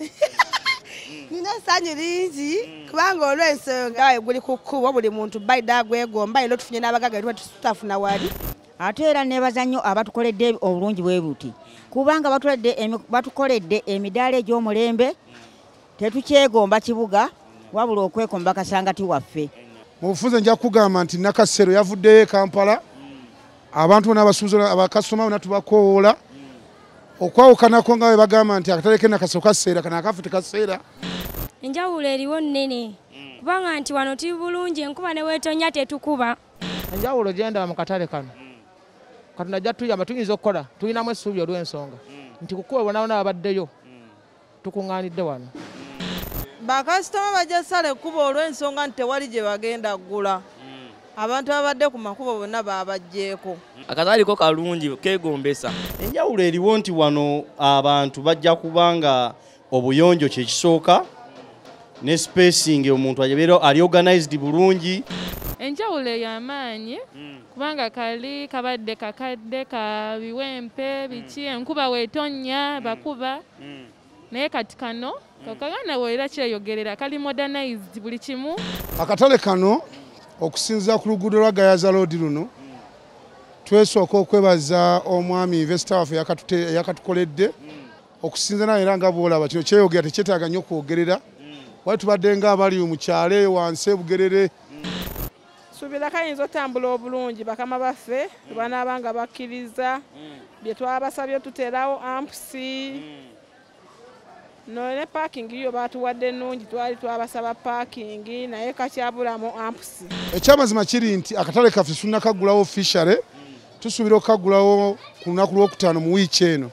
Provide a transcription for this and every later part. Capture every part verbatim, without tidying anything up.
Nina sanyu lingi kubanga olw'ensonga guli ku kkubo buli muntu bayida agwegomba era tufunye n'abagaga tuba tutafuna wali. Ate era nebaza nnyo abatukoledde obulungi bwe buti kubanga batukoledde emidaala egy'omulembe tetukyegomba kibuga wabula okwekomba kasangati waffe. Mu bufunze nja kugamba nti Nakasero yavuddeyo e Kampala abantu bonna abasuubuzi abakasitoma bonna tubakoola okwawukanako nga bwe bagamba nti akatale ke Nakasero kaseera kana akafu tekaseera. Enjawulo eriwo nnene kubanga nti wano tuli bulungi enkuba ne weetonya tetukuba. Enjawulo gyenda mu katale kano Katonda ajja tuyamba tuyinza okukola tulinamu essuubi olw'ensonga nti kukuba bonaabona abaddeyo tukuŋŋaanidde wano. Bakasitoma bajja sala ekkubo olw'ensonga nti tewali gye bagenda ggula. Abantu abadde ku makubo bonna babajjeeko. Akatale ko kalungi keegombesa. Enjawulo eriwo nti wano abantu bajja kubanga obuyonjo kye kisooka ne spacing omuntu abeera ali organized bulungi. Enjawulo y'amaanyi kubanga kali kabadde kakadde ka biwempe biki enkuba weetonya bakuba naye kati kano kakagana weera kyeyogerera kali modernized buli kimu. Akatale kano okusinziira ku luguudo lwa Gayaza Road luno twesooka okwebaza omwami investor waffe yakatukoledde okusinza naye era nga bw'olaba kino kyeyogera tekyetaaga nnyo okwogerera wali tubadde nga abali mu kyalo eyo wansi ebugerere. Suubira kayinza otambula obulungi bakama baffe banaabanga bakkiriza bye twabasabye tuteerawo ampusi no ne parking yo batuwadde nnungi twali twabasaba parking naye kakyabulamu ampusi. Ekyamazima kiri nti akatale kaffe tunnakaggulawo officially tusuubira okukaggulawo ku lunaku lwokutaano mu wiiki eno.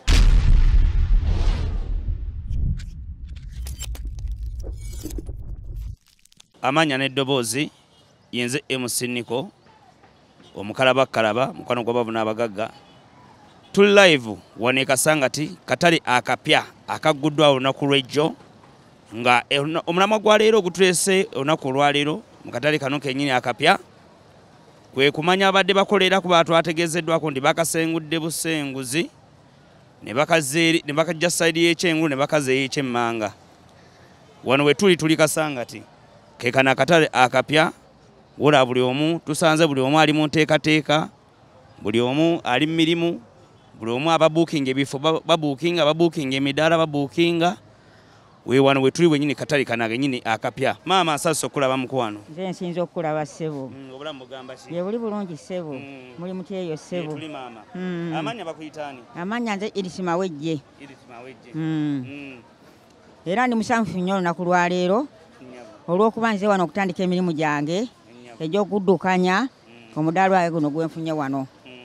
Amanya n'eddoboozi yenze M C Niko omukalaba kalaba mukwano gw'abavu n'abagagga tuli live wane Kasangati katale akapya akaguddwa olunaku lw'ejjo nga omulamwa gwa leero ogutulese olunaku olwaleero mu katale kano kennyini akapya kwe kumanya abadde bakolera ku bantu ategeezeddwako ndi bakasengudde busenguzi ne bakazeeri ne bakajja sayidi y'ekyengulu ne bakaze y'ekyemmanga wano we tuli tuli Kasangati kekana akatale akapya wala buli omu tusanze buli omu ali mu nteekateeka buli omu ali mu mirimu buli omu ababuukinga ebifo babuukinga babuukinga emidaala babuukinga weewano we tuli wennyini katale kana gennyini akapya. Maama asasa okulaba mukwano. Nze nsinza okulaba ssebo. Obulamu bugamba ki? Ye buli bulungi ssebo. Muli muti eyo ssebo. Tuli maama. Amanya bakuyitaani? Amanya nze Irisi Mawejje. Irisi Mawejje. Era ndi musanfu nnyo olunaku lwa leero olw'okuba nze wano okutandika emirimu gyange egy'okuddukanya omudaala wange guno gwenfunye wano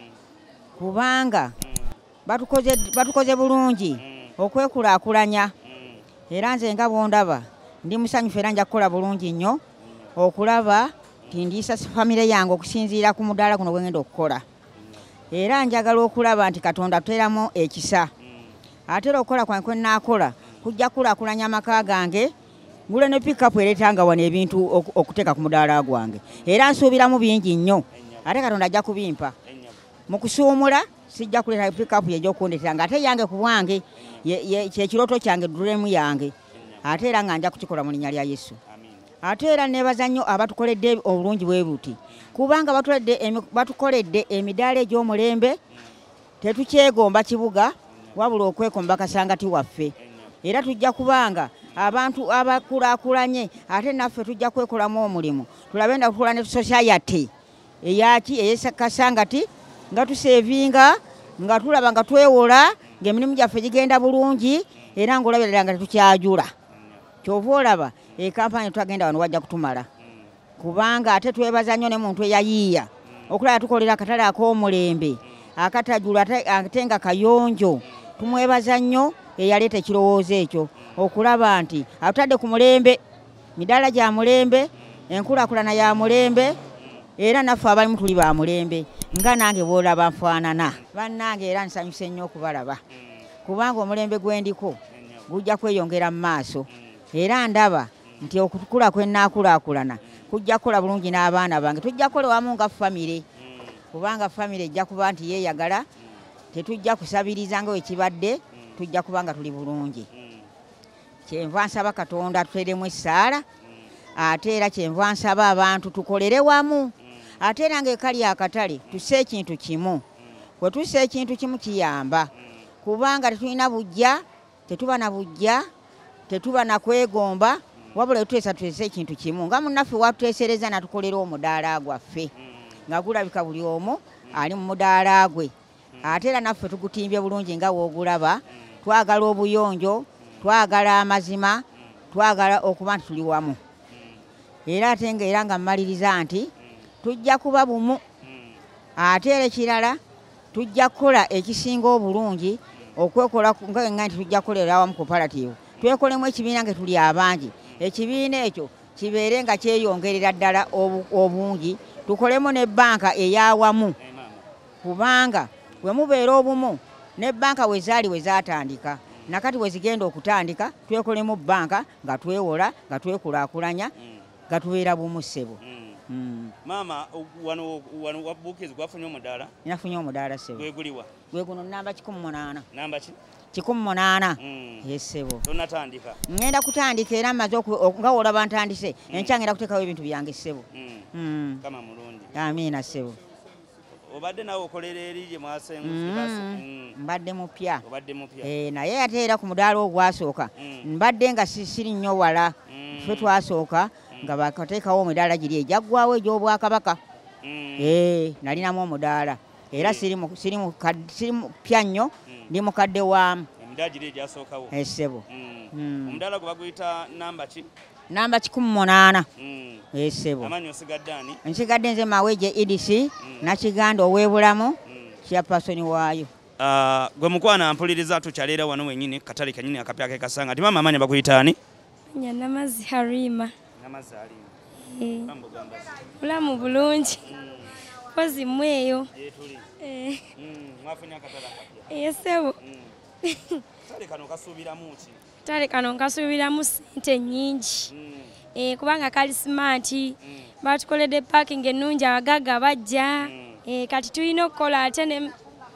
kubanga batukoze batukoze bulungi okwekulaakulanya era nze nga bw'ondaba ndi musanyufu era nja kukola bulungi nnyo okulaba nti ndiisa famire yange okusinziira ku mudaala guno gwengenda okukola era njagala okulaba nti Katonda tuteeramu ekisa ate era okukola kwange kwe nnaakola kujja kulaakulanya amaka gange ngule ne pick up eretanga wane ebintu okuteeka ku mudaala gwange era nsuubiramu bingi nnyo ate Katonda ajja kubimpa mu kusuumula sijja kuleta pick up y'egyokundetera ate yange ku bwange kyekirooto kyange duremu yange ate era nga nja kukikola mu linnya lya Yesu. Ate era nebaza nnyo abatukoledde obulungi bwe buti kubanga batukoledde emidaala egy'omulembe tetukyegomba kibuga wabula okwekomba kasangati waffe era tujja kubanga abantu abakulaakulanye ate naffe tujja kwekolamu omulimu tulabe nda kukola ne society eyaki ey'Kasangati nga tusevinga nga tulaba nga twewola ng'emirimu gyaffe gigenda bulungi era ng'olabirira nga tetukyajula kyova olaba ekampani twagenda wano wajja kutumala kubanga ate twebaza nnyo ne muntu eyayiiya okulaba tukolera akatale ak'omulembe akatajula ate nga kayonjo tumwebaza nnyo eyaleeta ekirowoozo ekyo okulaba nti atudde ku mulembe midaala gya mulembe enkulaakulana ya mulembe era naffe abalimu tuli ba mulembe nga nange bw'olaba nfaanana bannange era nsanyuse nnyo okubalaba kubanga omulembe gwendiko gujja kweyongera mu maaso era ndaba nti okukula kwe nnaakulaakulana kujja kukola bulungi n'abaana bange tujja kukola wamu nga famire kubanga famire ejja kuba nti yeeyagala tetujja kusabiriza nga wekibadde tujja kubanga tuli bulungi kyenva nsaba Katonda tuteremu essaala ate era kyenva nsaba abantu tukolere wamu ate era ng'ekali akatale tusse ekintu kimu bwe tusse ekintu kimu kiyamba kubanga tetulina bujja tetuba na bujja tetuba na kwegomba wabula tuteesa tuteese ekintu kimu nga munnaffe watuteesereza natukolera omudaala gwaffe nga gulabika buli omu ali mu mudaala gwe ate era naffe tugutimbye bulungi nga woogulaba twagala obuyonjo twagala amazima twagala okuba nti tuli wamu era ate ngaera nga mmaliriza nti tujja kuba bumu ate era ekirala tujja kukola ekisinga obulungi okwekola nga nti tujja kukolera wamu cooperative twekolemu ekibiina nga tuli abangi ekibiina ekyo kibeere nga kyeyongerera ddala obungi tukolemu ne banka eyawamu kubanga bwe mubeera obumu ne banka we zaali we zaatandika nakati we zigenda okutandika twekolemu banka nga twewola nga twekulaakulanya nga tubeera bumu ssebo. Maama wano wano wabukizi gwafunye omudaala? Nafunye omudaala ssebo. Gwe guliwa? Gwe guno namba kikumi munaana. Namba ki? kikumi munaana. Yes ssebo. Tonatandika? Ngenda kutandika era mmaze nga olaba ntandise enkya ngenda kuteekawo ebintu byange ssebo. Kama mulungi. Amiina ssebo. Obadde nawe okolera eri gye mwasengu? Mbadde mupya. Obadde mupya. Eh, naye ate era ku mudaala ogwasooka mbadde nga siri nnyo wala ffe twasooka nga bakateekawo omudaala giri ejaggwawo egy'obwakabaka. Eh, nalinamu omudaala era siri pya nnyo ndi mukadde waamu. Emidaala giri egyasookawo? Essebo. Omudaala gwe baguyita namba ki? Namba kikumi munaana. Essebo. Amanyi osigadde ani? Nsigadde nze Maweje Idisi Nakiganda ow'ebulamu chairperson waayo. Gwe mukwana mpuliriza tukyaleera wano wennyini katale kanyini akapya ke kasanga ati maama amanya bakuyita ani? Namazi Halima. Namazi Halima. Mambo gamba. Bulamu bulungi. Kozi mweyo. Yetuli. Eh. Mwafunya katala kapya. Yesebo. Katale kano kasuubiramu ki? Katale kano nkasuubiramu ssente nnyingi. Eh, kubanga kali smart. Batukoledde parking ennungi abagagga bajja. Eh, kati tulina okukola ate ne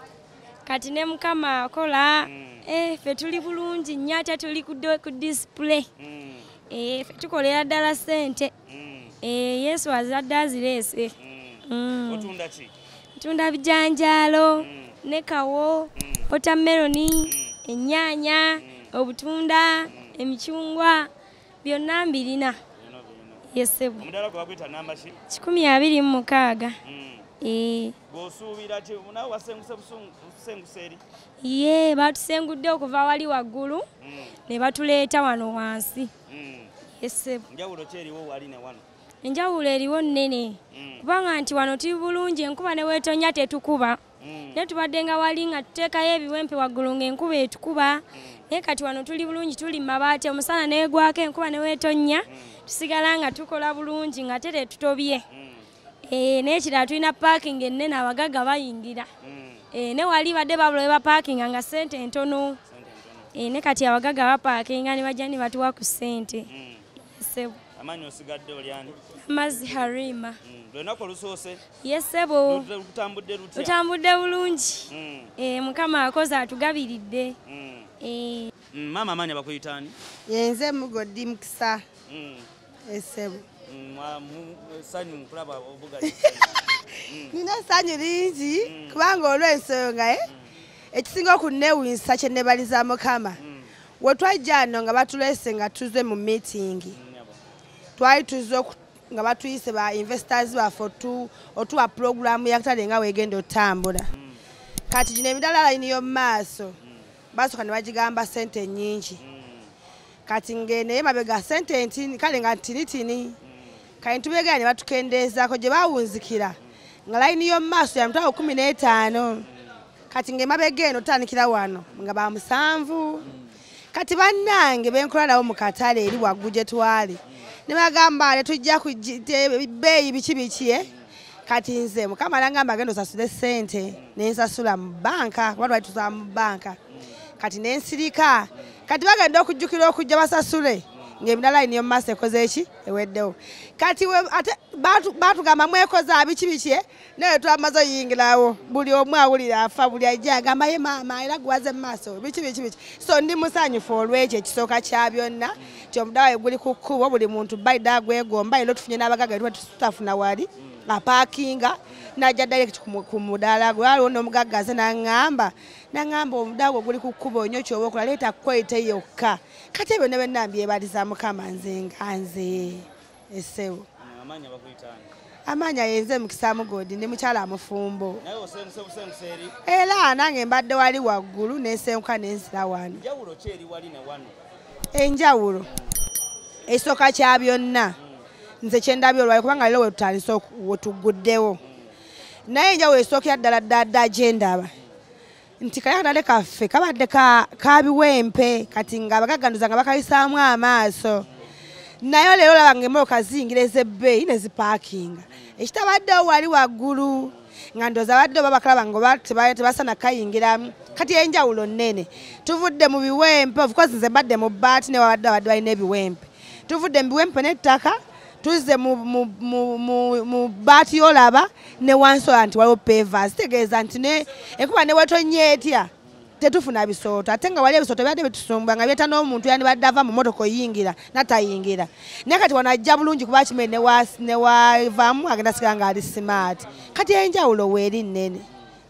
kati ne mukama akola. Eh, ffe tuli bulungi nnyo ate tuli ku display. Eh, ffe tukolera ddala ssente. Eh, Yesu azadde azireese. Otunda ki? Tunda bijanjaalo, ne kawo, watermeloni, ennyaanya, obutunda, emicungwa, byonna mbirina. Yesebo. Omudaala gwe baguyita namba ki? kikumi abiri mu mukaaga. Eh. Bw'osuubira ki? Naawe wasenguse busenguse eri? Ye, batusengudde okuva wali waggulu ne batuleeta wano wansi. Yesebo. Njawulo ki eriwo wali ne wano? Enjawulo eriwo nnene. Kubanga nti wano tuli bulungi enkuba ne weetonya tetukuba. Ne tubadde nga wali nga tuteekayo ebiwempe waggulu ng'enkuba etukuba. Naye kati wano tuli bulungi tuli mabaati omusana neegwako enkuba ne weetonya tusigala nga tukola bulungi nga ate tetutobye. Eh, naye ekirala tulina parking ennene abagagga bayingira. Eh, ne wali badde babula we bapaakinga nga ssente ntono. Eh, ne kati abagagga bapaakinga ne bajja ne batuwa ku ssente. Yesebo. Amanyi osigadde oli ani? Namazi Halima. Lunaku olusoose? Yesebo. Lutambudde lutya? Lutambudde bulungi. Eh, Mukama akoze atugabiridde. Eh. Maama amanya bakuyita ani? Yenze Mugodi Mukisa. Yesebo. Sanyu nkulaba obugayi. Nina sanyu lingi kubanga olw'ensonga ekisinga okunnewuunyisa kye neebaliza Mukama. We twajja wano nga batuleese nga tuze mu meeting. Twali tuze nga batuyise ba investors baffe otuwa pulogulaamu yakatale nga weegenda otambula. Kati gino emidaala layini y'omu maaso basooka ne bagigamba ssente nnyingi. Kati ng'eno emabega ssente ntini kale nga ntinitini. Kati tubeegera ne batukendeezaako gye baawunzikira nga layini y'omu maaso ya mitwalo kumi n'etaano. Kati ng'emabega eno tutandikira wano nga ba musanvu. Kati bannange benkola nabo mu katale eri waggulu gye twali. Ne bagamba le tujja ku bbeeyi biki biki eh? Kati nze Mukama nangamba agenda osasule ssente nensasula mu banka kuba twali tusula mu banka. Kati nensirika kati bagenda okujjukira okujja basasule ng'emirala niyo maaso ekoze eki eweddewo kati ate baatugamba mwekoze abiki biki naye twamaze oyingirawo buli omu awulira afa buli ajja agamba ye maama era gwaze mu maaso biki biki biki so ndi musanyufu olw'ekyo ekisooka kya byonna ti omudaala guli ku kkubo buli muntu bayida agwegomba era tufunye n'abagaga etuba tutafuna wali apaakinga najja direct ku mudaala gwe waliwo n'omugaggaze n'aŋŋamba n'aŋŋamba omudaala gwe guli ku kkubo nnyo kyoba okola leeta kukwete yokka kati ebyo ne bwe mbyebaliza mukama nze nga nze essewo amaanyi ayenze Mukisa Mugodi ndi mukyala amufumbo era nange mbadde wali waggulu nesenguka nenzira wano enjawulo ekisooka kya byonna nze kyendabye olwayo kubanga leero wetutandise wetuguddewo naye enjawulo esookera ddala ddadda gyendaba nti kale akatale kaffe kabadde ka biwempe kati nga abagagganduza nga bakayisaamu amaaso naye leero olaba ng'emmotoka ziyingira ez'ebbeeyi ne zipaakinga ekitabaddewo wali waggulu nga ndooza baddewo babakalaba nga tebasana kayingiramu kati enjawulo nnene tuvudde mu biwempe of course nze mbadde mu bbaati ne wabadde abadde balina ebiwempe tuvudde mu biwempe n'ettaka tuzze mu bbaati y'olaba ne wansi ola nti waliwo pavers kitegeeza nti enkuba ne wetonnya etya tetufuna bisooto ate nga wali ebisooto byadde bitusumba nga byeta n'omuntu yandibadde ava mu motoka oyingira natayingira naye kati wano ajja bulungi kuba kimere ne wavaamu agenda sigala nga ali smart kati enjawulo weeri nnene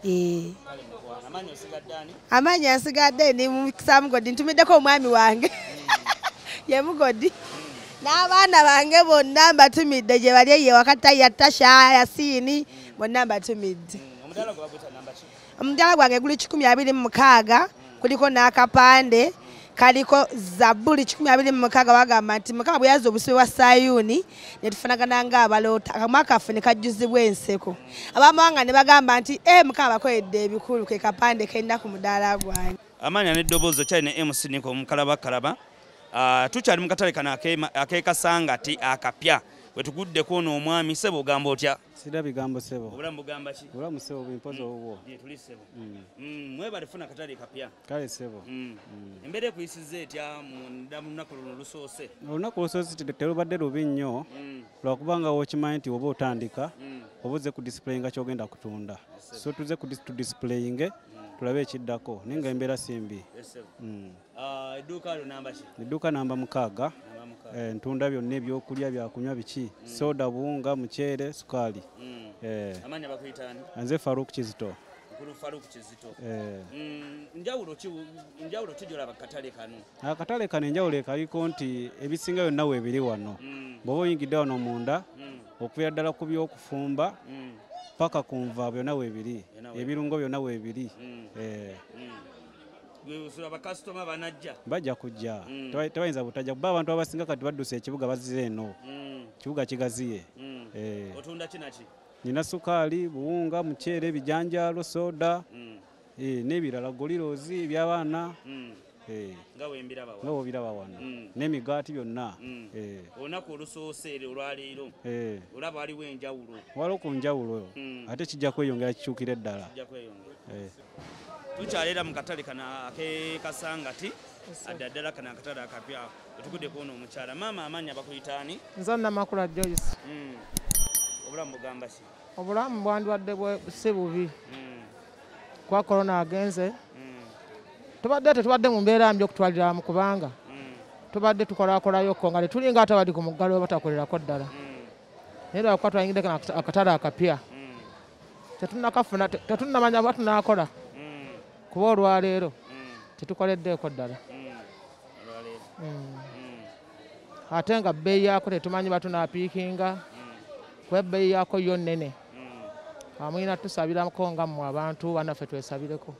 amaanyi ansigadde ndi Mukisa Mugodi ntumiddeko omwami wange ye Mugodi n'abaana bange bonna mbatumidde gye bali eyo wakati ya Tasha Yasiini bonna mbatumidde omudaala gwange guli kikumi abiri mu mukaaga kuliko n'akapande kaliko Zabbuli kikumi abiri mu mukaaga bagamba nti Mukama bwe yazza obusibe bwa Sayuuni ne tufanagana ng'abaloota akamwa kaffe ne kajjuzibwa enseko abamawanga ne bagamba nti e Mukama bakoledde ebikulu ke kapande kenda ku mudaala gwange amaanya n'eddoboozi okyali ne M C Nico omukalabakalaba tukyali mu katale kano ak'ekasangati akapya bwe tuguddeko ono omwami sebo ogamba otya sida bigambo sebo obulamu bugamba ki obulamu sebo bimpoza obwo tuli sebo mwebale funa katale kapya kale sebo embeera ekuyisiza etya mu lunaku luno lusoose olunaku lusoose terubadde lubi nnyo lwakubanga wokimanyi nti oba otandika oba ozze ku disiplayinga kyogenda kutunda so tuze ku disiplayinge tulabe ekiddako naye nga embeera simbi edduuka lyo namba ki edduuka namba mukaaga ntunda byonna ebyokulya byakunywa biki soda buwunga muceere sukaali amaanya bakuyitaani nze Faruku Kizito Faruku Kizito njawulo njawulo tujolaba katale kano akatale kano enjawulo ekaliko nti ebisinga byonna weebiri wano bw'oba oyingidde wano munda okubeera ddala ku by'okufumba paka kunva byonna weebiri ebirungo byonna weebiri abakasitoma banajja bajja kujja tebayinza butajja kuba abantu abasinga kati baddusa ekibuga bazire eno kibuga kigaziye otunda kinaki nina sukaali buwunga muceere ebijanjaalo soda n'ebirala golirozi ebyabaana nga webiraba wano n'emigaati byonna olunaku olusoose ero olwaleero olaba waliwo enjawulo waliwo ku njawulo ate kijja kweyongera kikyukire ddala tukyaleera mu katale kano ak'ekasangati adda ddala kano akatale akapya wetuguddeko ono omukyala maama amaanyi abakuyitaani nze Namakula Joyce obulamu bugamba ki obulamu bwandibadde si bubi kuba korona agenze tubadde tetubadde mu mbeera mbi okutwaliramu kubanga tubadde tukolakolayo-ko nga tetulinga ate bali ku muggalo we batakolerako ddala naye lwakuba twayingidde kano akatale akapya tetunnakafuna tetunnamanya bwa tunaakola kuba olwaleero tetukoleddeeko ddala ate nga bbeeyi yaako tetumanyi batunaapiikinga kuba ebbeeyi yaako yo nnene amwina tusabirako nga mmwe abantu bannaffe twesabireko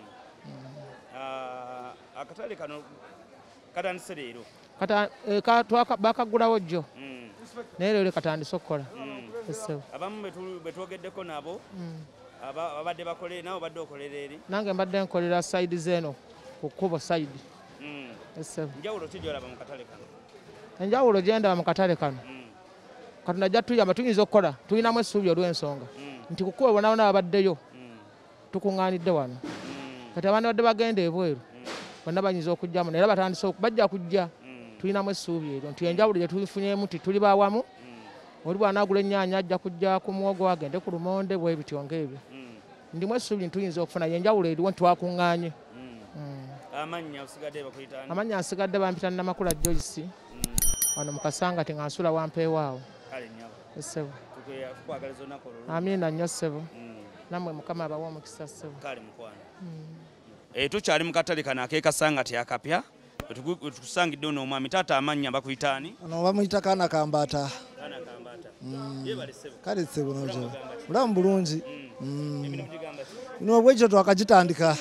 akatale kano katandise leero bakagulawo jjo naye leero katandise okukola abamu betwogeddeko nabo abadde bakolere nawe badde okolera eri nange mbadde nkolera sayidi zeeno ku kkubo sayidi njawulo tujolaba mu katale kano enjawulo gyendaba mu katale kano katonda ajja tuyamba tuyinza okukola tulinamu essuubi olw'ensonga nti ku kkubo bonabona babaddeyo tukuŋŋaanidde wano kati abaana badde bagenda ebweru bonna bayinza okujjamu naye batandise bajja kujja tulinamu essuubi eryo nti enjawulo gye tufunyeemu nti tuli bawamu oli bw'anaagula ennyaanya ajja kujja ku muwogo agende ku lumonde bwe bityo ng'ebyo ndimu essuubi nti tuyinza okufuna enjawulo eriwo nti twakuŋŋaanye. Amannya usigadde bakuyitaani? Amannya nsigadde bampita Namakula Joyce wano mu Kasangati nga nsula wampeewaawo. Kale nnyabo. Ssebo. Tukwagaliza olunaku olulungi. Amiina nnyo ssebo. Nammwe Mukama abawe omukisa ssebo. Kale mukwana. Eh, tukyali mu katale kano ak'e Kasangati akapya. Wetukusangidde ono omwami taata amannya bakuyitaani? Ono bamuyita Kaana Kambaata. Kaana Kambaata. Yeebale ssebo. Kale ssebo n'ojo. Bulamu bulungi. Bino bwekyo twakagitandika.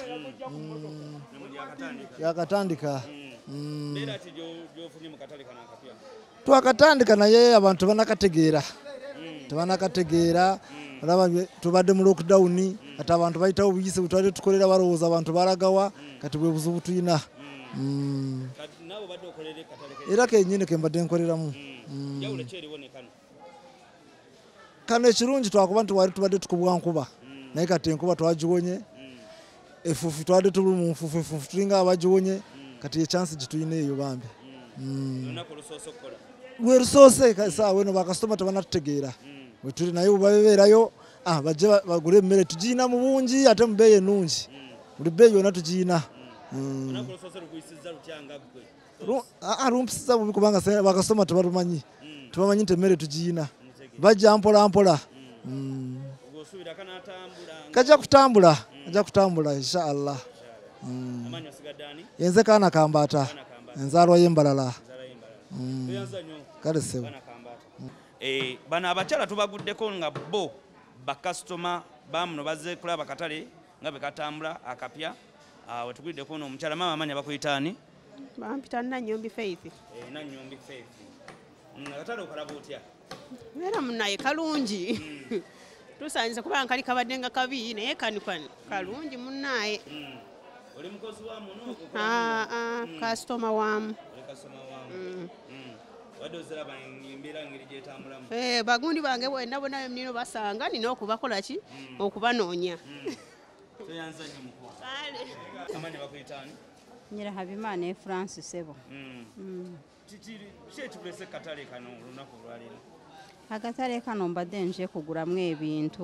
Yakatandika. Beera ki gy'ofunye mu katale kano akapya? Twakatandika naye abantu banakategeera. Tebanakategeera. Olaba tubadde mu lockdown kati abantu bayitawo buyise butwali tukolera balowooza abantu balagawa kati bwe buzibu tuyina. Naawe badde okolera katale ke? Era kennyini ke mbadde nkoleramu. Njawulo ki eriwo ne kano? Kano ekirungi twakuba nti wali tubadde tukubwa nkuba naye kati enkuba twagiwonye. Efuufu twadde tuli mu nfuufu efuufu tulinga abagiwonye kati echansi gituyina eyo bambi. Olunaku olusoose okukola? Lwe lusoose saawa eno bakasitoma tebanatutegeera. Bwe tuli naye babeerayo bajje bagule emmere tugiina mu bungi ate mu bbeeyi ennungi. Buli bbeeyi yonna tugiina. Olunaku olusoose lugwisizza lutya nga ggwe? Lumpisiza bubi kubanga bakasitoma tebalumanyi. Tebamanyi nti emmere tugiina. Bajja mpola mpola. Osuubira kanaatambula? Kajja kutambula. Kajja kutambula inshallah. Amannya osigadde ani? Yenze Kaana Kambaata. Enzaalwa y'Embalala. Toyanza nnyo? Kale ssebo. Eh, bano abakyala tubaguddeko nga bo bakasitoma bamuno bazze kulaba katale nga bwe katambula akapya. We tuguddeko ono omukyala. Maama amannya bakuyitaani? Bampita Nannyombi Faith. Eh, Nannyombi Faith. Akatale okalaba otya? Era munnaye kalungi. Tusaanyiza kubanga kali kabadde nga kabi naye kani kalungi munnaye. Oli mukozi wa muno? Ah, ah, kasitoma wamu. Oli kasitoma wamu. Wadde oziraba embeera ngeri gyetambulamu? Eh, bagundi bange bwenna bonna nino basanga nina okubakola ki? Okubanoonya. Toyanza nnyo mukuwa. Kale. Amannya bakuyitaani? Nyirahabimana Francis Sebo. Kiki ekikuleese katale kano olunaku olwaleero? Akatale kano mbadde nje kugulamu ebintu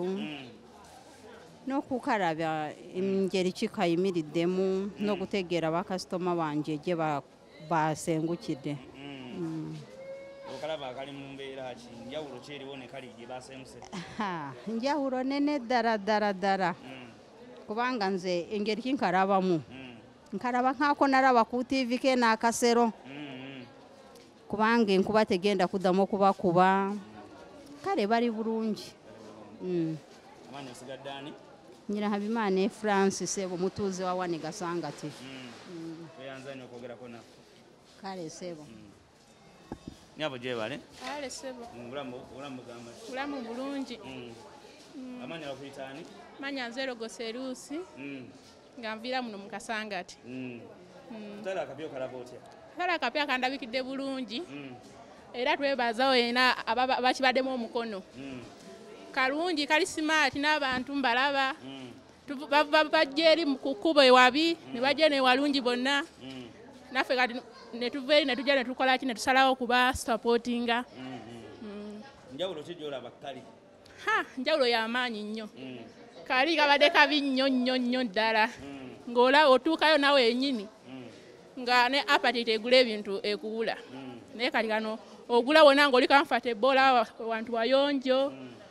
n'okukaraba engeri kikayimiriddemu n'okutegeera bakasitoma bange gye basengukidde. Okalaba akali mu mbeera ki? Njawulo ki eriwo ne kali gye basenguse? Njawulo nene ddala ddala ddala kubanga nze engeri kinkarabamu nkaraba nkaako nalaba ku tiivi ke n'akasero kubanga enkuba tegenda kuddamu okubakuba. Kale bali bulungi. Amannya osigadde ani? Nyirahabimana Francis Sebo mutuuze wa wano Kasangati. Toyanza nnyo okwogerako naffe. Kale Sebo. Nyabo gyebale? Kale Sebo. Bulamu bugamba ki? Bulamu bulungi. Amannya bakuyitaani? Manya Nzero Goserusi nga nviira muno mu Kasangati. Katale akapya okalaba otya? Katale akapya kandabikidde bulungi. Era twebazawo yena bakibaddemu omukono. Kalungi kali simaati n'abantu mbalaba. Bajja eri ku kkubo ewabi ne bajja ne walungi bonna. Naffe kati ne tuva eri ne tujja ne tukola ki ne tusalawo okuba supportinga. Njawulo ki gy'olaba kali? Ha, njawulo y'amaanyi nnyo. Kali kabadde kabi nnyo nnyo nnyo ddala. Ng'ola otuukayo nawe yennyini nga ne apatite egula ebintu ekuwula. Naye kali kano ogula wonna ng'oli comfortable wantu wayonjo.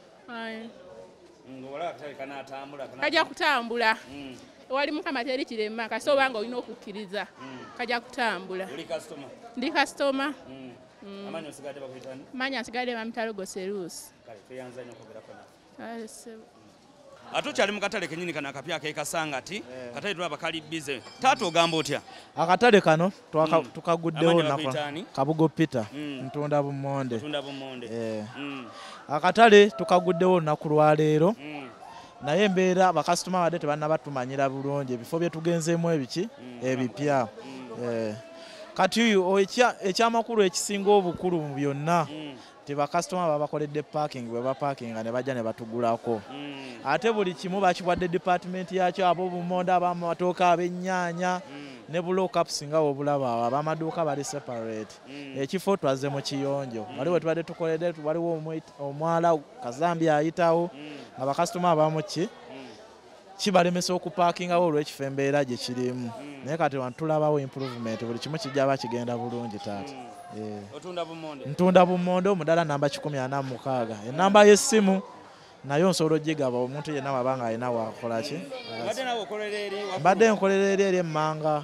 Ng'ola akatale kanaatambula? Kajja kutambula. Wali Mukama teri kirema kasi obanga olina okukkiriza. Kajja kutambula. Oli kasitoma? Ndi kasitoma. Amannya osigadde bakuyitaani? Manya nsigadde Bamitalo Goserusi. Kale toyanza nnyo okwogerako naffe. Kale Sebo. Atukyali mu katale kenyini kano akapya ak'e Kasangati. Katale tulaba kali bize. Taata ogamba otya? Akatale kano tukaguddewo nako. Kabugo Peter ntunda bumonde. Ntunda bumonde. Akatale tukaguddewo olunaku lwaleero. Naye embeera bakasitoma badde tebannabatumanyira bulungi ebifo bye tugenzeemu ebiki ebipya. Kati ekyamakulu ekisinga obukulu mu byonna tebakasitoma babakoledde parking bwe bapakinga ne bajja ne batugulako. Ate buli kimu bakiwadde department yakyo ab'obumonde ab'amatooke ab'ennyaanya ne bulokup singa obulaba awo abamaduuka bali separate ekifo twaze mu kiyonjo waliwo tubadde tukoledde waliwo omwala kazambi ayitawo nga bakasitoma abamu ki kibalemesa okupaakingawo olw'ekifo embeera gye kirimu naye kati wano tulabawo improvement buli kimu kijja bakigenda bulungi taata ntunda bumonde omudala namba kikumi ana mu mukaaga enamba y'essimu nayo nsobola ogigaba omuntu yenna waba nga alina wakola ki mbadde nkolera eri eri emmanga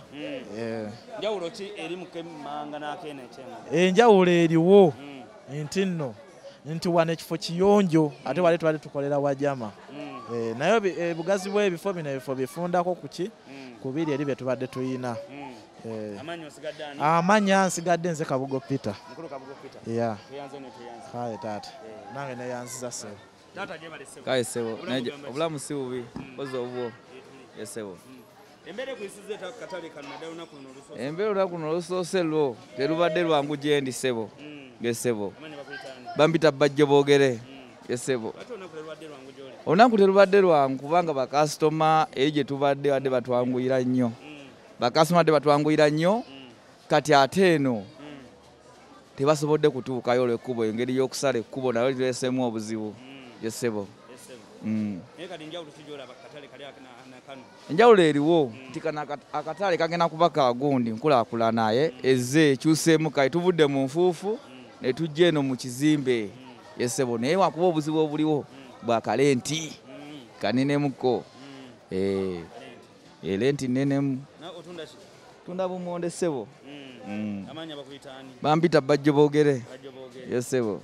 enjawulo eriwo nti nno nti wano ekifo kiyonjo ate wali twali tukolera wajama naye bugazi bw'ebifo bino ebifo bifundako kuki kubiri eri bye tubadde tuyina amanya nsigadde nze Kabugo Peter ya kale taata nange neyanziza sebo kale sebo obulamu si bubi ozo obwo yesebo embeera kwisize katale kano naddala olunaku luno olusoose embeera olunaku luno olusoose lwo terubadde lwangu gye ndi sebo gesebo bambita bajjo boogere gesebo olunaku terubadde lwangu kubanga bakasitoma eri gye tubadde badde batwanguyira nnyo bakasitoma badde batwanguyira nnyo kati ate eno tebasobodde kutuukayo olw'ekkubo engeri y'okusala ekkubo nayo lireesemu obuzibu yesebo enjawulo eriwo nti kana akatale kagenda kuba kagundi nkulaakulana ye ezze ekyuseemu kale tuvudde mu nfuufu ne tujja eno mu kizimbe yesebo naye wakuba obuzibu obuliwo bwa kalenti kanenemuko elenti nenemu tunda bumonde sebo bambita bajjo boogere yesebo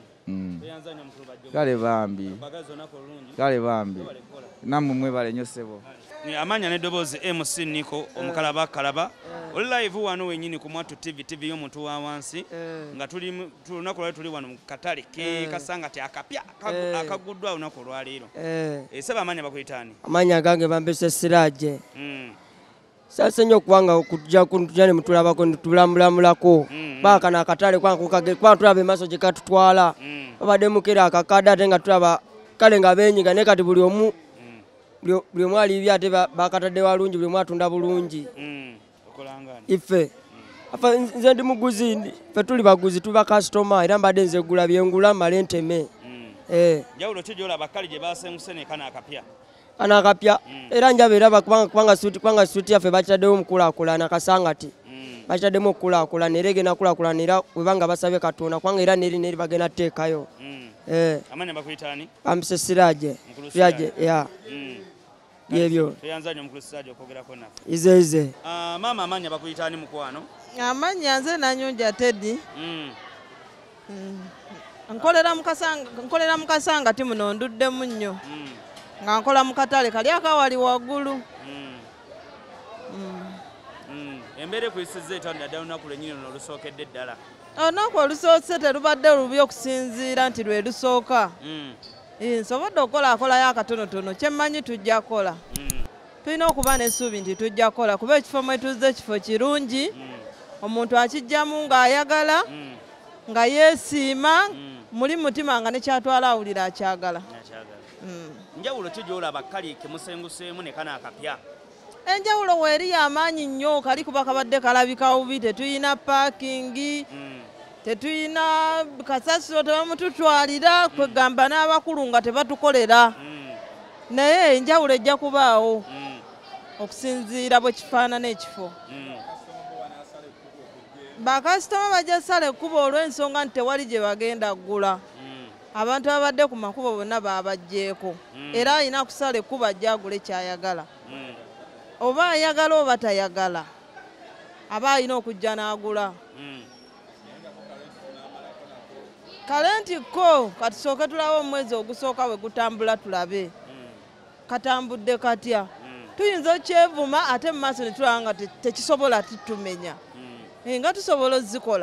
kale bambi kale bambi namwe mwebale nnyo sebo amanya n'eddoboozi M C Niko omukalaba kalaba oli live wano wenyini ku Mwattu T V T V y'omuntu wa wansi nga tuli lunaku lwali tuli wano mu katale ke kasanga ti akapya akaguddwa lunaku lwaleero esaba amanya bakuyitaani amanya gange bambese Siraje sasa nnyo kubanga okujja kuntujja ne mutulabako tulambulamulako baaka n'akatale kwa tulaba emaaso gye katutwala babadde mukera akakada ate nga tulaba kale nga benyiga naye kati buli omu buli omu alibya ate bakatadde walungi buli omu atunda bulungi ife afa nze ndi muguzi ffe tuli baguzi tuba kasitoma era mbadde nze gula byengula male nteme njawulo ki gy'olaba kale gye baasenguse ne kana akapya kana akapya era njaba eraba kubanga kubanga suuti yaffe bakitaddewo omukulaakulana kasangati bakitaddemu okukulaakulana era egenda kulaakulana era webanga basabye Katonda kubanga era neri neri bagenda teekayo amanya bakuyitaani bampise Siraje Siraje ya yebyo tuyanzanye omukulu Siraje okwogerako naffe ize ize maama amanya bakuyitaani mukwano amanya nze Nanyonja Teddy nkolera mukasanga nkolera mukasanga ti muno nduddemu nnyo nga nkola mu katale kali akawali waggulu embeera kwisize etano naddala olunaku lwennyini luno olusookedde eddala olunaku olusoose terubadde lubi okusinziira nti lwe lusooka nsobodde okukolaakolayo akatonotono kyemmanyi tujja kola tulina okuba n'essuubi nti tujja kola kuba ekifo mwe tuzze ekifo kirungi omuntu akijjamu ng'ayagala nga yeesiima muli mutima nga nekyatwala awulira akyagala njawulo ki gy'olaba kali kemusenguseemu ne kana akapya enjawulo weeri y'amaanyi nnyo kali kuba kabadde kalabika bubi tetuyina paakingi tetuyina kasasiro tebamututwalira kwegamba n'abakulu nga tebatukolera naye enjawulo ejja kubaawo okusinziira bwe kifaanana ekifo bakasitoma bajja sala ekkubo olw'ensonga nti tewali gye bagenda ggula abantu abadde ku makubo bonna baabajjeeko era alina kusala ekkubo ajja agule kyayagala oba ayagala oba tayagala aba alina okujja n'agula kale nti ko katusooke tulabe omwezi ogusooka bwe gutambula tulabe katambudde katya tuyinza okyevuma ate mu maaso ne tulaba nga tekisobola titumenya nga tusobola ozikola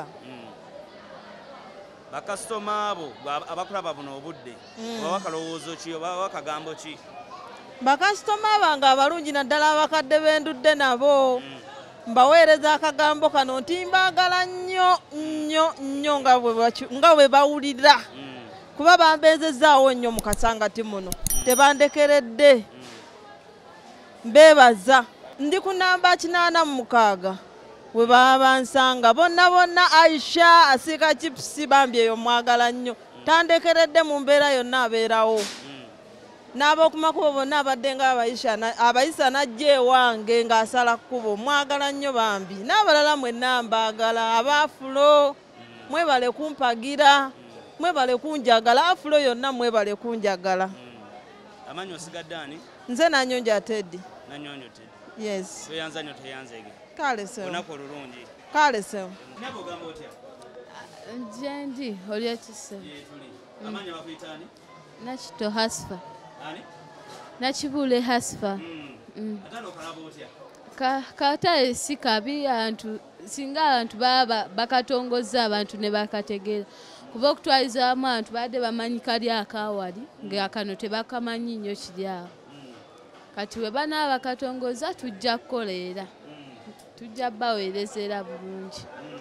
bakasitoma abo abakulaba buno obudde oba bakalowoozo ki oba bakagambo ki bakasitoma bange abalungi naddala abakadde bendudde nabo mbaweereza akagambo kano nti mbaagala nnyo nnyo nnyo nga bwe bawulira kuba bambeezezaawo nnyo mu kasangati muno tebandekeredde mbeebaza ndi ku namba kinaana mu mukaaga we baba bansanga bonna bonna Aisha asika chips bambi eyo mwagala nnyo tandekeredde mu mbeera yonna abeerawo n'ab'okumakubo bonna abadde nga abayisa najja ewange ng'asala kkubo mwagala nnyo bambi n'abalala mwenna mbaagala abaafulo mwebale kumpagira mwebale kunjagala afulo yonna mwebale kunjagala. Amanyi osigadde ani? Nze Nanyonja Teddy. Nanyonja Teddy. Yes. Weyanza nnyo teyanzege. Kale sewo. Olunaku olulungi. Kale sewo. Nabo ogamba otya? Nje ndi Olyekise. Amanyi bakuyita ani? Nakito Hasfa. Ani? Nakibule Hasfa. Atano okalaba otya? Ka katale si kabi abantu singa abantu baba bakatongoza abantu ne bakategeera. Kuba okutwaliza abantu badde bamanyi kali akawali ng'akano tebakamanyi nnyo kiri awo. Kati we bana bakatongoza tujja kukoleera. Tujja baweerezera bulungi.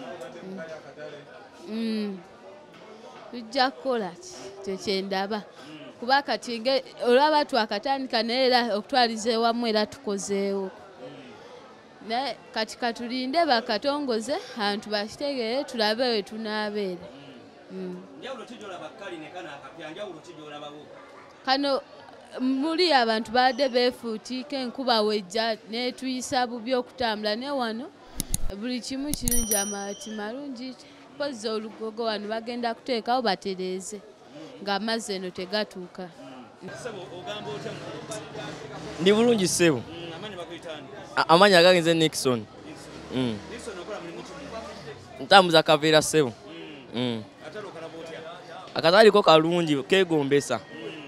Mm. Tujja kukola kyendaba. Kuba kati olaba twakatandika naye era okutwaliza ewamu era tukozeewo. Ne kati katulinde bakatongoze abantu bakitegeere tulabe we tunaabeera. Kano muli abantu badde beefuutiika enkuba wejja netuyisa bubi okutambula ne wano buli kimu kirungi amabaati malungi pozza olugogo wano bagenda kuteekawo batereeze ng'amazzi eno tegatuuka. Ndi bulungi ssebo. Amanyi agange Nixon. Ntambuza kaveera ssebo. Akataliko kalungi kegombesa.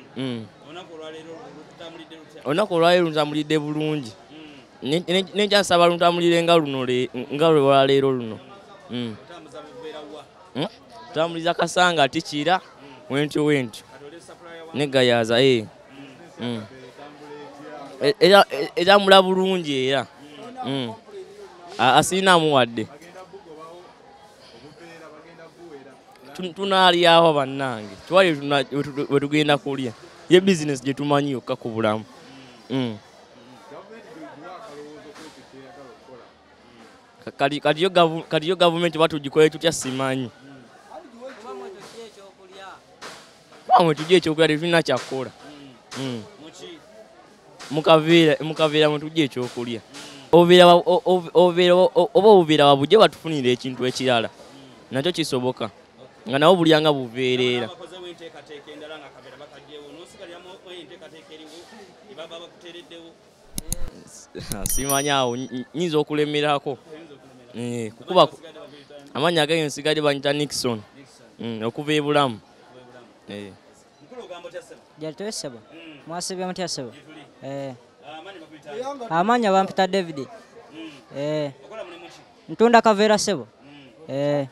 Olunaku olwaleero ntambulidde bulungi. Nejja nsaba luntambulire nga luno nga olwaleero luno. Tambuliza kasanga ati kira wentyo wentyo. Negayaza eh. Era era mula bulungi era. Asinamu wadde. Tunaali aho bannange twali wetugenda kulya ye business gye tumanyi yokka ku bulamu. Kati yo gavumenti batugikole tutya simanyi. Bamwe tujja ekyokulya tetulina kyakkola. Mukaveera mwe tujja ekyokulya. Oba obubeera wabujje batufunira ekintu ekirala nakyo kisoboka. Nga nawo bulyanga buveerera. Simanya awo nyinza okulemerako. Kukuba amanyi agange nsigadde banyita Nixon okuva e Bulamu. Jalitoe sebo. Mwasibye mutya sebo. Eh. Amanya bampita David. Eh. Ntunda kaveera sebo. Eh.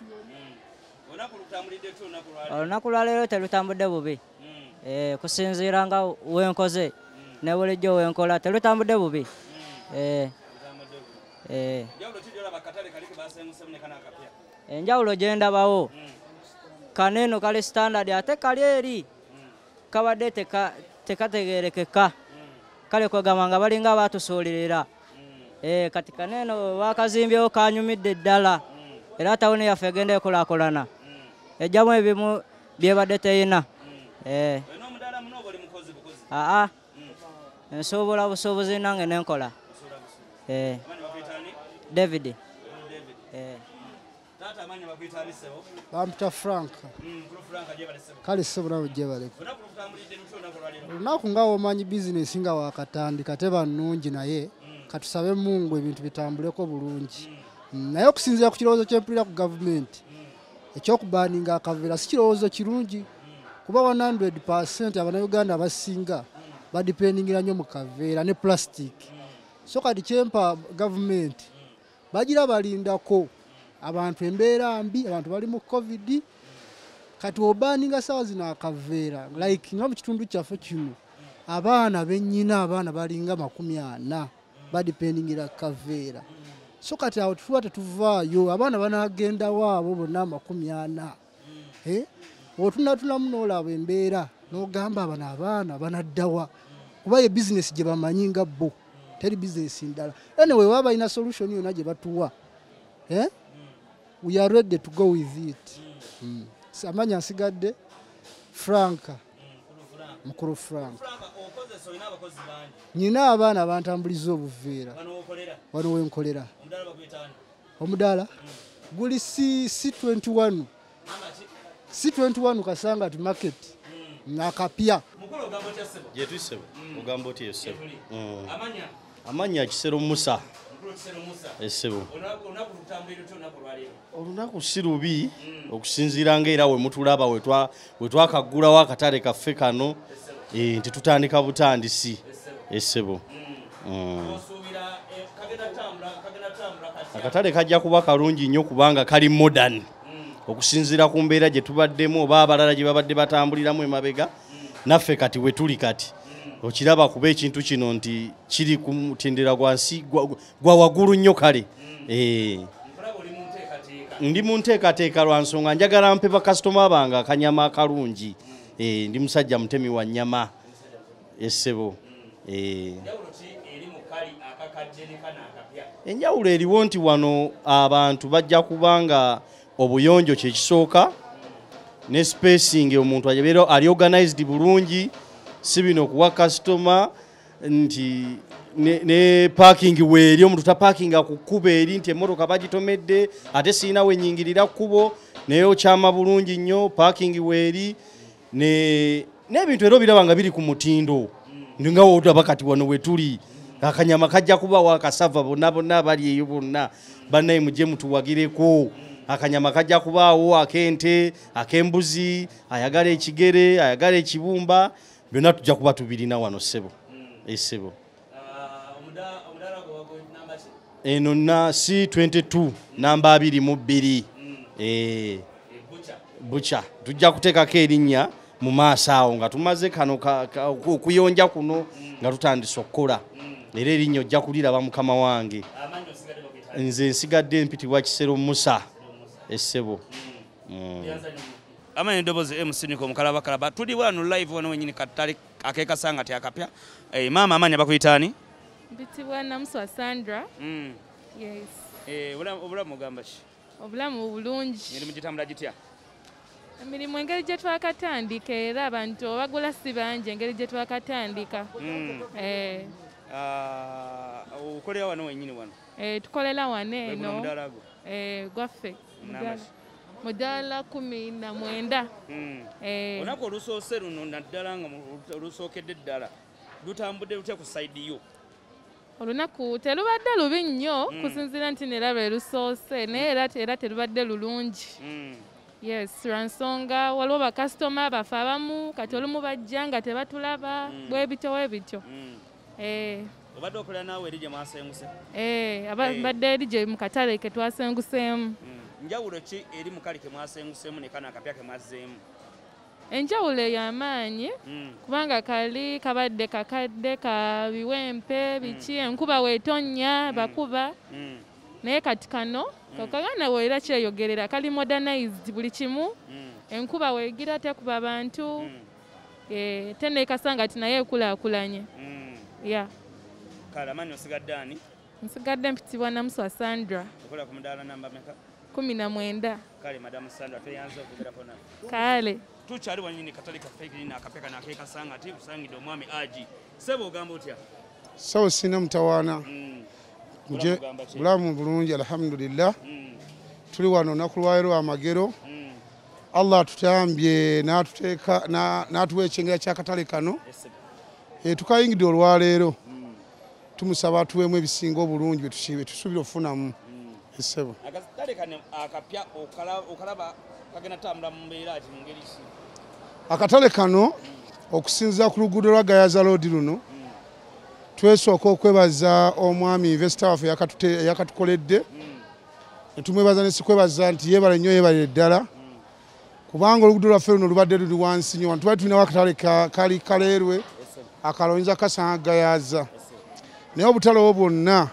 Olunaku lwaleero terutambudde bubi. Eh, kusinziira nga wenkoze ne bulijjo wenkola terutambudde bubi. Eh. Eh. Enjawulo gye ndabawo kaneno kali standard ate kali eri kabadde tekategeerekeka kale kwegamba nga balinga abatusuulirira. Eh, kati kaneno bakazimbyewo kanyumidde ddala era tawuni yaffe egenda ekulaakulana. Ejjamu ebimu byebadde teyina. Eh. Aa. Nsobola busobozi nange nenkola. Eh. David. Eh. Tata amanyi bakuyita ani sebo? Bampita Frank. Kale sebo nawe jebale. Olunaku nga omanyi business nga wakatandika teba nnungi naye katusabe Mungu ebintu bitambuleko bulungi. Naye okusinziira ku kirowoozo ky'empulira ku gavumenti ekyokubaninga akaveera si kirowoozo kirungi kuba one hundred percent Abannayuganda abasinga badipendingira nnyo mu kaveera ne plastic. So kati kyempa gavumenti bagira balindako abantu embeera mbi abantu bali mu covid kati obaninga sawa zino akaveera like nga mu kitundu kyaffe kino abaana bennyina abaana balinga makumi ana badipendingira kaveera. So kati awo tufuba tetuvaayo abaana banagenda waabo bonna makumi ana. Eh? Otunatulamu n'olaba embeera n'ogamba abana abaana banaddawa kuba ye business gye bamanyi nga bo teri business ndala anyway waba ina solution yona gye batuwa eh we are ready to go with it mm. Samanya nsigadde Franka mukuru Frank nyina abaana abantambuliza obuveera wano wenkolera omudala guli C C21 C21 kasanga tu market nakapya yetu sebo ugambo ti sebo amanya amanya kisero Musa esebo olunaku sirubi okusinzira ngaera we mutulaba wetwa wetwakagula wakatale kaffe kano eh ntitutandika butandisi esebo akatale kajja kuba kalungi nnyo kubanga kali modern okusinzira ku mbeera gye tubaddemu oba abalala gye babadde batambuliramu emabega naffe kati we tuli kati okiraba kuba ekintu kino nti kiri ku mutendera gwansi gwa waggulu nnyo kale eh ndi mu nteekateeka lwa nsonga njagala mpe bakasitoma bange akanyama akalungi eh ndi musajja mutemi wa nnyama essebo eh enjawulo eriwo nti wano abantu bajja kubanga obuyonjo kye kisooka ne spacing omuntu ajebeera ali organized bulungi si bino kuwa customer nti ne, ne parking weeri omuntu ta parking akukuba eri nti emmotoka bagitomedde ate siina wenyingirira kubo naye okyama bulungi nnyo parking weeri ne n'ebintu era biraba nga biri ku mutindo nga wotaba kati wano wetuli akanyama kajja kuba wakasava bonna bonna bali eyo bonna bannaye mujje mutuwagireko akanyama kajja kubaawo akente akembuzi ayagala ekigere ayagala ekibumba byonna tujja kuba tubirina wano ssebo essebo eno na C twenty-two namba abiri mu bbiri eh bucha tujja kuteekako erinnya mu maaso awo nga tumaze kano okuyonja kuno nga tutandise okukola era erinnya ojja kuliraba mukama wange nze nsigadde mpitibwa Kisero Musa essebo amanye dobozi M C niko mukalaba kalaba tuli wano live wano wenyini katali akeka sanga ti akapya eh mama amanya bakuyitani bitibwa Namuswa Sandra mm yes eh obulamu obulamu mugamba ki obulamu bulungi ndi mugitambula gitya emirimu engeri gye twakatandika era abantu abagula si bangi engeri gye twakatandika eh ukolera wano wenyini wano eh tukolera wano eno eh gwaffe mudala kumi na mwenda eh onako olusoose luno naddala nga olusookedde ddala lutambudde lutya ku side yo olunaku terubadde lubi nnyo kusinzira nti nera lwe lusoose naye era era terubadde lulungi yes lwansonga waliwo bakasitoma bafe abamu kati olumu bajja nga tebatulaba bwe bityo bwe bityo eh obadde okolera naawe eri gye mwasenguse eh abadde eri gye mu katale ke twasenguseemu njawulo ki eri mu kale ke mwasenguseemu ne kana akapya ke mwazzeemu enjawulo ey'amaanyi kubanga kali kabadde kakadde ka biwempe biki enkuba weetonnya bakuba naye kati kano kakagana weera kyeyogerera kali modernized buli kimu enkuba weegira tekuba bantu tene ekasanga ti naye ekulaakulanye ya kale amanyi osigadde ani nsigadde mpitibwa Namuswa Sandra okola ku mudaala namba meka kumi na mwenda kale madamu Sandra tweyanze okugerako nawe kale tukyali wanyini katale kaffe kiri nakapeka nakekasanga ti kusangidde omwami Aji sebo ogamba otya sawo sina mutawaana nje bulamu bulungi alhamdulillah tuli wano olunaku lwaleero amagero Allah atutambye n'atuteeka n'atuwa ekyengera ky'akatale kano tukayingidde olwaleero tumusaba atuweemu ebisinga obulungi bye tusuubira okufunamu essebo akatale kano akapya okalaba kagenda tambula mu mbeera ki mu ngeri ki akatale kano okusinziira ku luguudo lwa Gayaza Road luno twesooka okwebaza omwami investor waffe yakatukoledde ne tumwebaza ne sikwebaza nti yeebale nnyo yeebalire ddala kubanga oluguudo lwaffe luno lubadde luli wansi nnyo tubaali tulinawo akatale kali kaleerwe akalonyiza kasanga Gayaza naye obutale obwo bwonna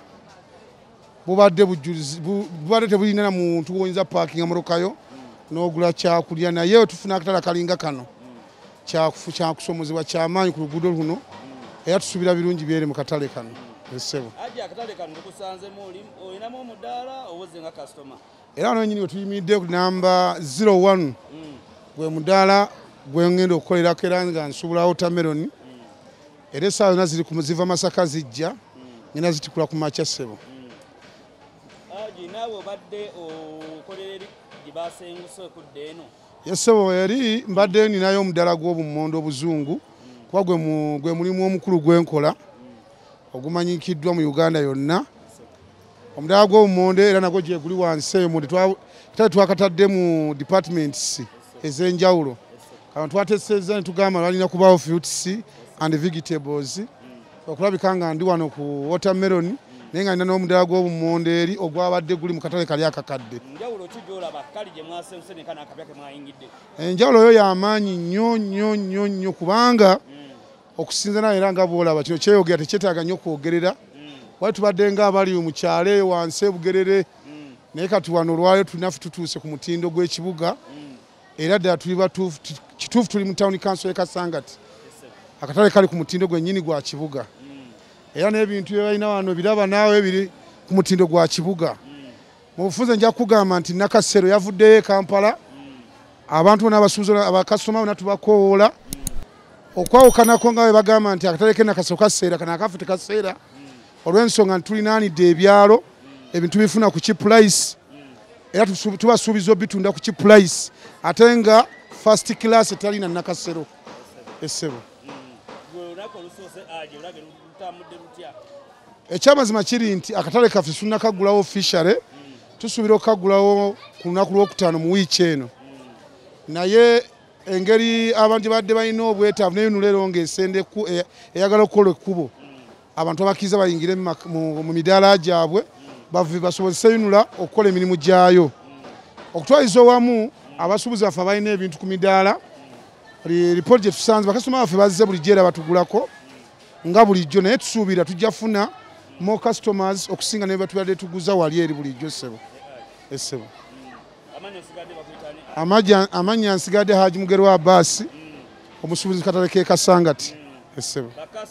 bubadde bubadde tebulina na muntu wonyinza paakinga motokayo n'ogula kyakulya naye tufuna akatale kalinga kano kyakusomozebwa kyamaanyi ku luguudo luno era tusuubira birungi byere mu katale kano Essebo. Aje akatale kano tukusanzemu oli oyinamu omudaala owoze nga customer. Era wano nyini wetuyimiridde ku namba zero one gwe mudaala gwe ngenda okukolerako era nga nsubula watermelon. Era essaawa zonna ziri ziva Masaka zijja ngenda zitikula ku makya ssebo. Aje naawe obadde okolera eri gye baasenguse okudda eno. Yessebo yali mbadde ninayo omudaala gw'obummonde obuzungu kuba gwe mulimu omukulu gwenkola ogumanyikiddwa mu Uganda yonna. Omudaala gw'obummonde era nagwo gye guli wansi eyo tutale twakatadde mu departments ez'enjawulo. Kano twatesezza ne tugamba balina kubaawo fruits and vegetables okulabika nga ndi wano ku watermelon naye nga nina n'omudaala gw'obummonde eri ogwabadde guli mu katale kali akakadde. Njawulo ki gy'olaba kali gye mwasenguse ne kana akapya ke mwayingidde? Enjawulo yo y'amaanyi nnyo nnyo nnyo nnyo kubanga okusinza naye era nga bw'olaba kino kyeyogera tekyetaaga nnyo kwogerera. Wali tubadde ng'abali mu kyalo eyo wansi e Bugerere naye kati wano olwaleero tulinaffe tutuuse ku mutindo gw'ekibuga era ddala tuli batuufu kituufu tuli mu town council e Kasangati. Akatale kali ku mutindo gwennyini gwa kibuga. Era n'ebintu bye balina wano biraba naawe biri ku mutindo gwa kibuga. Mu bufunze nja kugamba nti Nakasero yavuddeyo e Kampala abantu n'abasuubuzi abakasitoma bonna tubakoowoola okwawukanako nga bwe bagamba nti akatale ke Nakasero kaseera kana akaffe tekaseera olw'ensonga nti tulinaanidde ebyalo ebintu bifuna ku cheap price era tubasuubiza obitunda ku cheap price ate nga first class etalina Nakasero essebo. Ekyamazima kiri nti akatale kaffe tunnakagulawo officially tusuubira okukagulawo ku lunaku lwokutaano mu wiiki eno naye engeri abantu badde balina obwetaavu n'ebinulero ng'esende eyagala okukola ekkubo abantu abakkiriza bayingire mu midaala gyabwe basobozese yinula okukola emirimu gyayo. Okutwaliza owamu abasuubuzi baffe abalina ebintu ku midaala lipooti gye tusanze bakasitoma baffe bazze bulijjo era batugulako nga bulijjo naye tusuubira tujja funa more customers okusinga ne batubadde tuguza wali eri bulijjo ssebo. Essebo. Amannya nsigadde Haji Mugerwa Abbas omusuubuzi katale ke Kasangati. Essebo.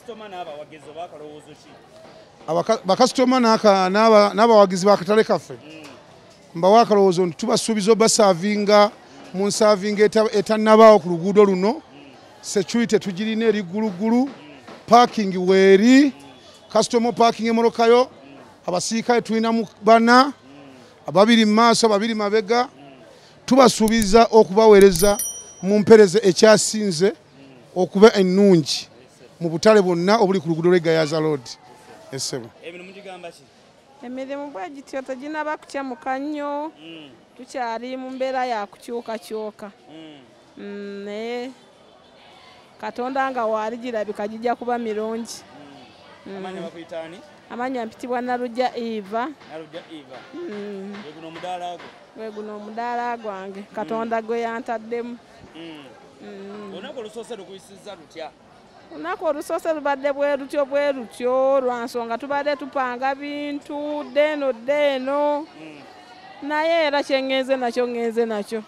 Bakasitoma n'abawagizi b'akatale kaffe mbawa akalowoozo nti tubasuubiza obasaavinga mu nsaavinga etannabaawo ku luguudo luno. Security tugirina eri ggulugulu, parking weeri, customer parking emmotokayo abasiikale tulinamu bana ababiri mu maaso ababiri mabega. Tubasuubiza okubaweereza mu mpereze ekyasinze okuba ennungi mu butale bwonna obuli ku luguudo lw'Egayaza Road. Essebo. Emirimu bwe gityo teginaba kukyamuka nnyo tukyali mu mbeera ya kukyukakyuka naye Katonda nga waali girabika gijja kuba mirungi. Amanya bakuyitaani? Amanya mpitibwa Nalujja Eva. Nalujja Eva. Gwe guno omudaala gwo? Gwe guno omudaala gwange Katonda gwe yantaddemu. Olunaku olusoose lukuyisizza lutya? Olunaku olusoose lubadde bwe lutyo bwe lutyo lwa nsonga tubadde tupanga bintu ddeeno ddeeno naye era kyengenze nakyo ngenze nakyo.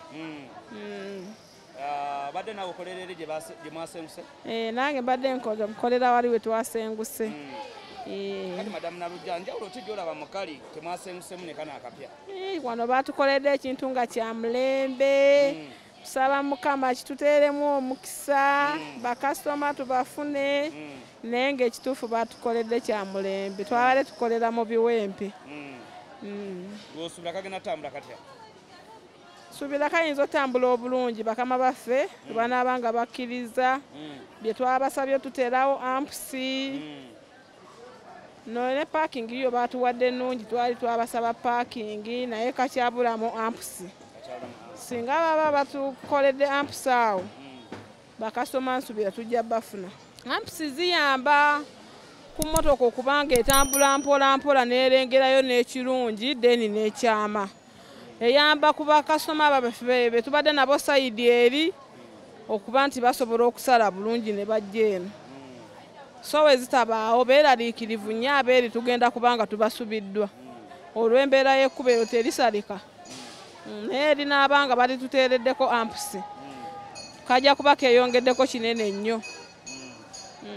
Badde nawe okolera eri gye mwasenguse? Nange mbadde nkolera wali we twasenguse. Kati madamu Nalujja njawulo ki gy'olaba mu kali temwasengusemu ne kana akapya? Wano baatukoledde ekintu nga kya mulembe. Tusaba Mukama kituteeremu omukisa bakasitoma tubafune naye ng'ekituufu baatukoledde kya mulembe twabadde tukolera mu biwempe. Osuubira kagenda tambula katya? Suubira kayinza otambula obulungi bakama baffe banaaba nga bakkiriza bye twabasabye tuteerawo ampusi no ne paakingi yo baatuwadde ennungi twali twabasaba paakingi naye kakyabulamu ampusi. Singa baba batukoledde ampusi awo bakasitoma nsuubira tujja bafuna. Ampusi ziyamba ku mmotoka okubanga etambula mpola mpola n'erengerayo n'ekirungi deni n'ekyama. Eyamba ku bakasitoma abaffe be tubadde nabo sayidi eri okuba nti basobola okusala bulungi ne bajja eno. So we zitabaawo beeraliikirivu nnyo abeeri tugenda kubanga tubasubiddwa olw'embeera y'ekkubo eyo terisalika. Naye erinaabanga bali tuteereddeko ampusi kajja kuba keeyongeddeko kinene nnyo.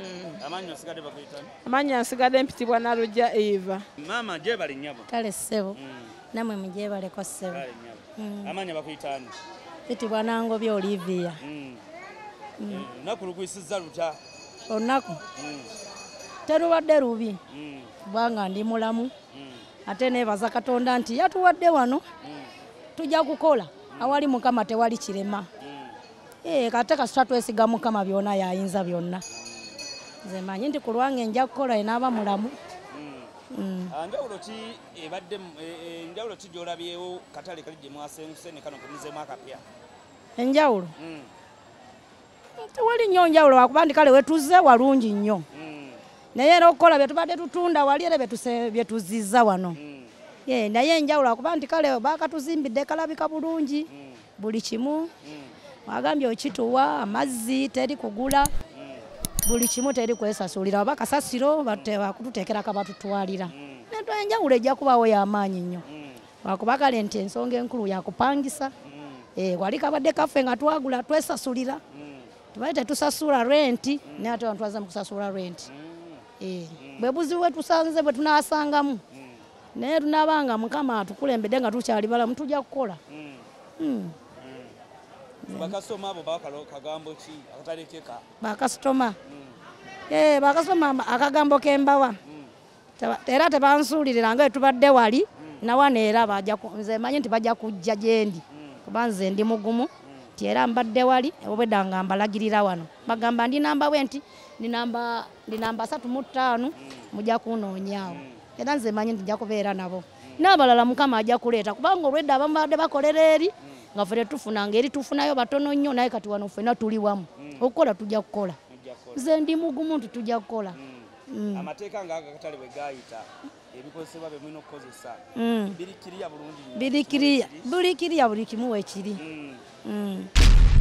Amanyi osigadde bakuyitani? Amanyi ansigadde mpitibwa Nalujja Eva. Mama gyebali nnyabo. Kale ssebo. Namwe mugyebaleko ssebo. Kale nnyabo. Amanyi bakuyitani? Mpitibwa Nangobya Olivia. Olunaku lugwisizza lutya? Olunaku terubadde rubi kubanga ndi mulamu ate neebaza Katonda nti yatuwadde wano tujja kukola awali Mukama tewali kirema. Eh, kate kasita twesiga Mukama byonna yayinza byonna. Nze manyi nti ku lwange nja kukola enaaba mulamu. Njawulo ki ebadde njawulo ki gy'olabyewo katale kali gye mwasenguse ne kano kemuzeemu akapya? Enjawulo tewali nnyo njawulo wakuba ndi kale wetuze walungi nnyo. Naye era okukola bye tubadde tutunda wali era bye tuzizza wano. Ye naye enjawulo wakuba ndi kale baakatuzimbidde kalabika bulungi buli kimu. Wagambye okituwa amazzi teri kugula buli kimu teri kwesasulira oba kasasiro bakututeekerako batutwalira. Neto enjawulo ejja kubaawo y'amaanyi nnyo wakuba kale nti ensonga enkulu yakupangisa. Wali kabadde kaffe nga twagula twesasulira tubali tetusasula renti naye ate abantu baza mu kusasula renti. Bwe buzibu bwe tusanze bwe tunaasangamu naye tunaabanga Mukama atukulembedde nga tukyali balamu tujja kukola. Bakasitoma abo bakagambo ki akatalekeka? Bakasitoma eh bakasitoma akagambo kembawa era tebansuulirira nga tubadde wali nawana era bajja nze manyi nti bajja kujja gyendi kuba nze ndi mugumu nti era mbadde wali obwedda nga mbalagirira wano bagamba ndi namba bwe nti ndi namba ndi namba asatu mu ttaano mujja kunoonyaawo era nze manyi nti nja kubeera nabo n'abalala Mukama ajja kuleeta kubanga olwedda abamu badde bakolera eri nga ffe tetufuna ngeri tufunayo batono nnyo naye kati wano ffenna tuli wamu okukola tujja kukola nze ndi mugumu nti tujja kukola. Amateeka ng'aga katale bwe gaayita ebikozesebwa bye mulina okukozesa birikiriya bulungi nnyo? Birikiriya buli kimu weekiri.